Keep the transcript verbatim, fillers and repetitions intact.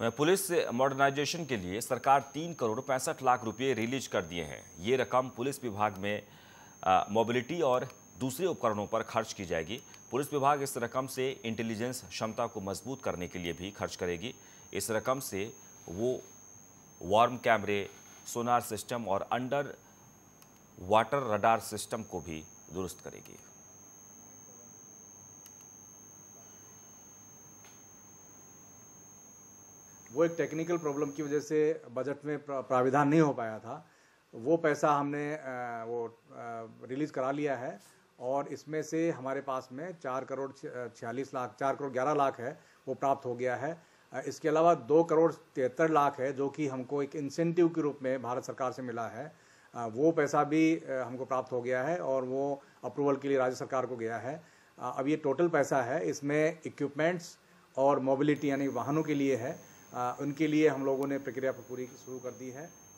Police modernisation के लिए सरकार तीन करोड़ पैंसठ लाख रुपए रिलीज कर दिए हैं। ये रकम पुलिस विभाग में मोबिलिटी और दूसरे उपकरणों पर खर्च की जाएगी। पुलिस विभाग इस रकम से इंटेलिजेंस क्षमता को मजबूत करने के लिए भी खर्च करेगी। इस रकम से वो वार्म कैमरे, सोनार सिस्टम और अंडर वाटर रडार सिस्टम को भी दुरुस्त करेगी। वो एक टेक्निकल प्रॉब्लम की वजह से बजट में प्राविधान नहीं हो पाया था। वो पैसा हमने वो रिलीज़ करा लिया है और इसमें से हमारे पास में चार करोड़ छियालीस लाख चार करोड़ ग्यारह लाख है वो प्राप्त हो गया है। इसके अलावा दो करोड़ तिहत्तर लाख है जो कि हमको एक इंसेंटिव के रूप में भारत सरकार से मिला है। वो पैसा भी हमको प्राप्त हो गया है और वो अप्रूवल के लिए राज्य सरकार को गया है। अब ये टोटल पैसा है, इसमें इक्विपमेंट्स और मोबिलिटी यानी वाहनों के लिए है। उनके लिए हम लोगों ने प्रक्रिया पूरी शुरू कर दी है।